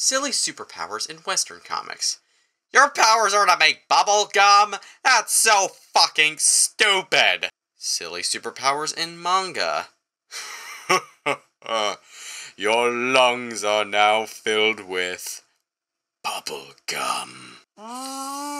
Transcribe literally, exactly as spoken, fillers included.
Silly superpowers in Western comics. Your powers are to make bubble gum? That's so fucking stupid! Silly superpowers in manga. Your lungs are now filled with bubble gum.